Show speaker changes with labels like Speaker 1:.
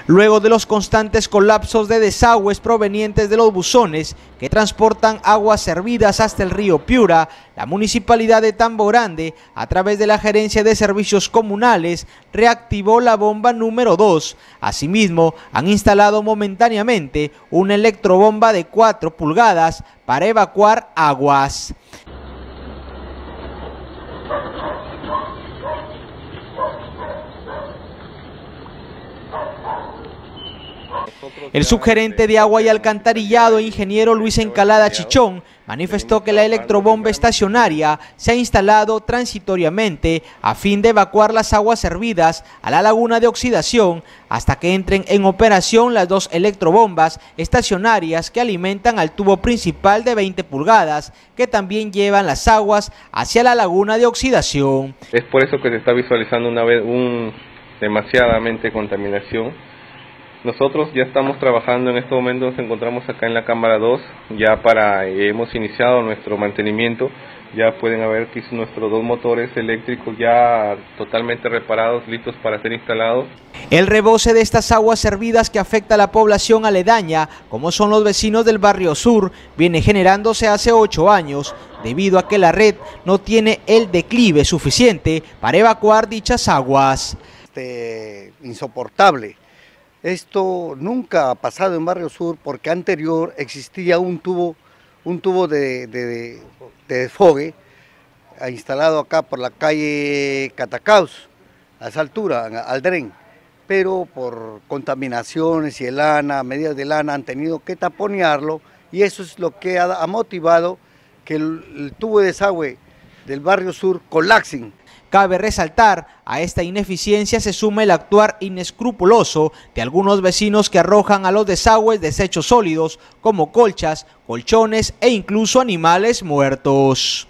Speaker 1: luego de los constantes colapsos de desagües provenientes de los buzones que transportan aguas servidas hasta el río Piura. La Municipalidad de Tambo Grande, a través de la Gerencia de Servicios Comunales, reactivó la bomba número 2. Asimismo, han instalado momentáneamente una electrobomba de 4 pulgadas para evacuar aguas. El subgerente de Agua y Alcantarillado, ingeniero Luis Encalada Chichón, manifestó que la electrobomba estacionaria se ha instalado transitoriamente a fin de evacuar las aguas servidas a la laguna de oxidación hasta que entren en operación las 2 electrobombas estacionarias que alimentan al tubo principal de 20 pulgadas que también llevan las aguas hacia la laguna de oxidación.
Speaker 2: Es por eso que se está visualizando demasiadamente contaminación. Nosotros ya estamos trabajando en este momento, nos encontramos acá en la cámara 2, hemos iniciado nuestro mantenimiento, ya pueden ver que nuestros 2 motores eléctricos ya totalmente reparados, listos para ser instalados.
Speaker 1: El rebose de estas aguas servidas que afecta a la población aledaña, como son los vecinos del barrio Sur, viene generándose hace 8 años, debido a que la red no tiene el declive suficiente para evacuar dichas aguas.
Speaker 3: Insoportable. Esto nunca ha pasado en Barrio Sur porque anterior existía un tubo de desfogue instalado acá por la calle Catacaus, a esa altura, al dren, pero por contaminaciones y medidas de lana han tenido que taponearlo y eso es lo que ha motivado que el tubo de desagüe del Barrio Sur colapse.
Speaker 1: Cabe resaltar, a esta ineficiencia se suma el actuar inescrupuloso de algunos vecinos que arrojan a los desagües desechos sólidos como colchas, colchones e incluso animales muertos.